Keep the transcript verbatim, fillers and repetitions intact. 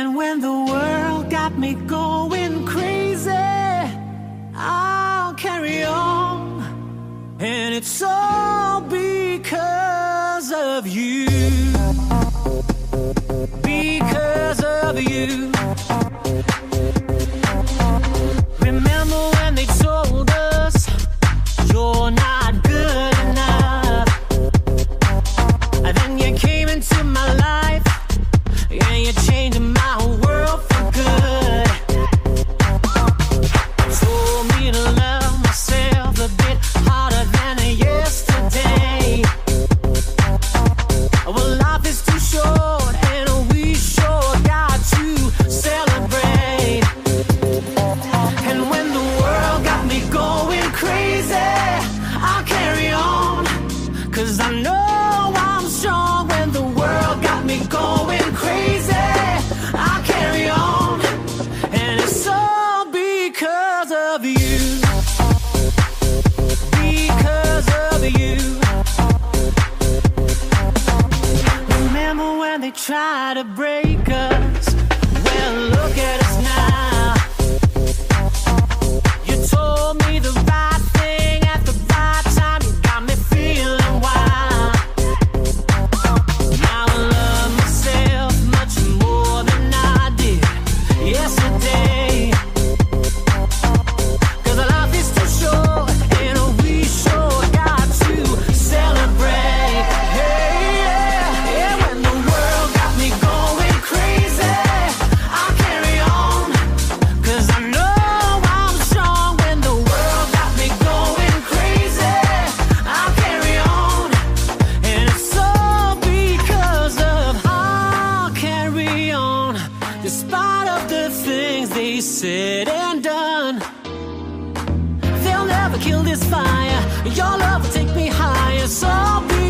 And when the world got me going crazy, I'll carry on. And it's all because of you. Because of you. Remember when they told us you're not good enough? And then you came into my life, and you changed my world for good. Told me to love myself a bit harder than yesterday. Well, life is too short, and we sure got to celebrate. And when the world got me going crazy, I'll carry on, 'cause I know I'm strong. When the world got me going crazy, I'll carry on. And it's all because of you. Because of you. Remember when they tried to break us? Well, look at us now. You told me the right thing at the right time. You got me feeling wild. Now I love myself much more than I did yesterday. 'Cause life is too short, and we sure got to celebrate. Hey, yeah, yeah. When the world got me going crazy, I'll carry on, 'cause I know I'm strong. When the world got me going crazy, I'll carry on. And it's all because of I'll carry on, despite of the things they said and done. They'll never kill this fire. Your love will take me higher. So be